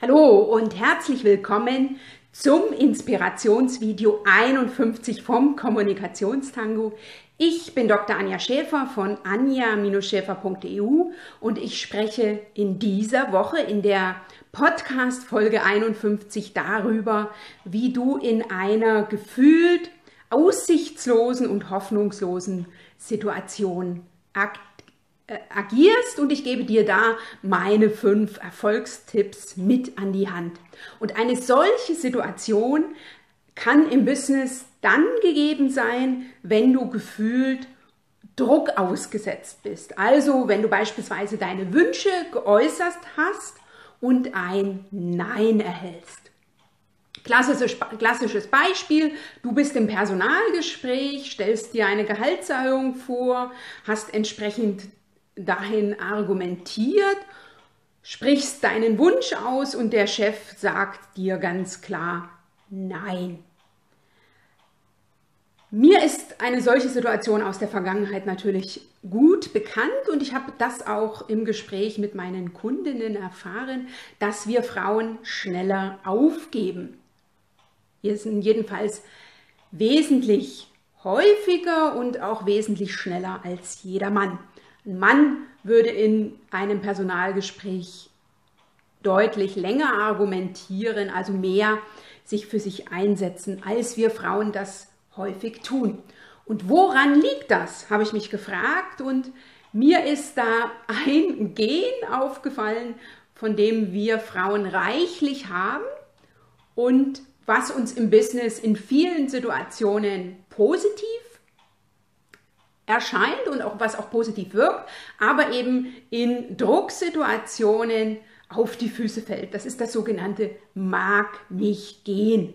Hallo und herzlich willkommen zum Inspirationsvideo 51 vom Kommunikationstango. Ich bin Dr. Anja Schäfer von anja-schäfer.eu und ich spreche in dieser Woche in der Podcast Folge 51 darüber, wie du in einer gefühlt aussichtslosen und hoffnungslosen Situation agierst, und ich gebe dir da meine 5 Erfolgstipps mit an die Hand. Und eine solche Situation kann im Business dann gegeben sein, wenn du gefühlt Druck ausgesetzt bist. Also wenn du beispielsweise deine Wünsche geäußert hast und ein Nein erhältst. Klassisches Beispiel, du bist im Personalgespräch, stellst dir eine Gehaltserhöhung vor, hast entsprechend dahin argumentiert, sprichst deinen Wunsch aus und der Chef sagt dir ganz klar Nein. Mir ist eine solche Situation aus der Vergangenheit natürlich gut bekannt und ich habe das auch im Gespräch mit meinen Kundinnen erfahren, dass wir Frauen schneller aufgeben. Wir sind jedenfalls wesentlich häufiger und auch wesentlich schneller als jeder Mann. Ein Mann würde in einem Personalgespräch deutlich länger argumentieren, also mehr sich für sich einsetzen, als wir Frauen das häufig tun. Und woran liegt das, habe ich mich gefragt, und mir ist da ein Gen aufgefallen, von dem wir Frauen reichlich haben und was uns im Business in vielen Situationen positiv erscheint und auch was auch positiv wirkt, aber eben in Drucksituationen auf die Füße fällt. Das ist das sogenannte Mag nicht gehen.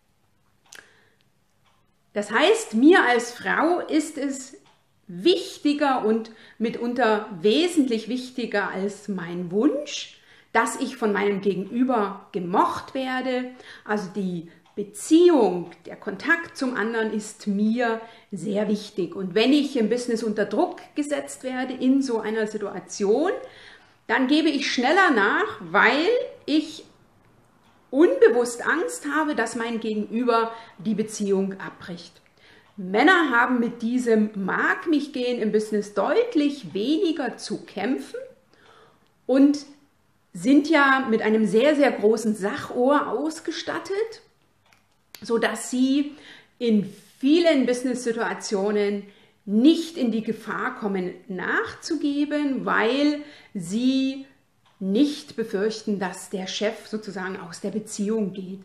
Das heißt, mir als Frau ist es wichtiger und mitunter wesentlich wichtiger als mein Wunsch, dass ich von meinem Gegenüber gemocht werde. Also die Beziehung, der Kontakt zum anderen ist mir sehr wichtig. Und wenn ich im Business unter Druck gesetzt werde in so einer Situation, dann gebe ich schneller nach, weil ich unbewusst Angst habe, dass mein Gegenüber die Beziehung abbricht. Männer haben mit diesem Mag mich gehen im Business deutlich weniger zu kämpfen und sind ja mit einem sehr, sehr großen Sachohr ausgestattet, sodass sie in vielen Business-Situationen nicht in die Gefahr kommen, nachzugeben, weil sie nicht befürchten, dass der Chef sozusagen aus der Beziehung geht.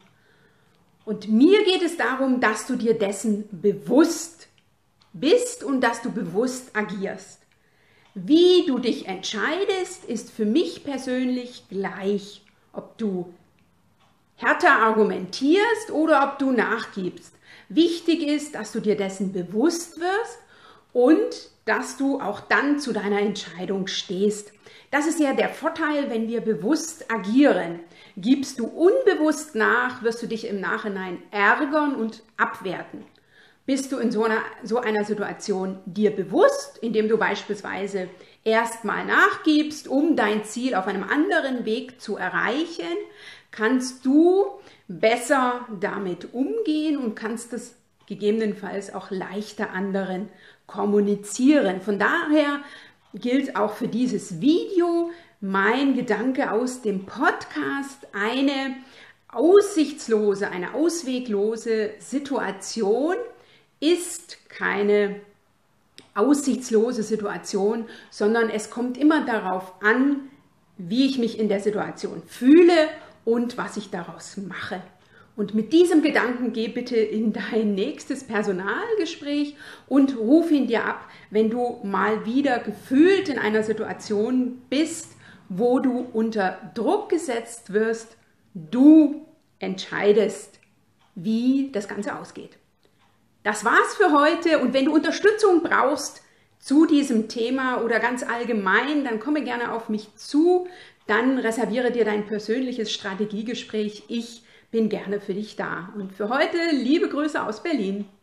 Und mir geht es darum, dass du dir dessen bewusst bist und dass du bewusst agierst. Wie du dich entscheidest, ist für mich persönlich gleich, ob du härter argumentierst oder ob du nachgibst. Wichtig ist, dass du dir dessen bewusst wirst und dass du auch dann zu deiner Entscheidung stehst. Das ist ja der Vorteil, wenn wir bewusst agieren. Gibst du unbewusst nach, wirst du dich im Nachhinein ärgern und abwerten. Bist du in so einer Situation dir bewusst, indem du beispielsweise erstmal nachgibst, um dein Ziel auf einem anderen Weg zu erreichen, kannst du besser damit umgehen und kannst es gegebenenfalls auch leichter anderen kommunizieren. Von daher gilt auch für dieses Video mein Gedanke aus dem Podcast: eine aussichtslose, eine ausweglose Situation ist keine aussichtslose Situation, sondern es kommt immer darauf an, wie ich mich in der Situation fühle und was ich daraus mache. Und mit diesem Gedanken geh bitte in dein nächstes Personalgespräch und ruf ihn dir ab, wenn du mal wieder gefühlt in einer Situation bist, wo du unter Druck gesetzt wirst. Du entscheidest, wie das Ganze ausgeht. Das war's für heute, und wenn du Unterstützung brauchst zu diesem Thema oder ganz allgemein, dann komme gerne auf mich zu, dann reserviere dir dein persönliches Strategiegespräch. Ich bin gerne für dich da. Und für heute liebe Grüße aus Berlin.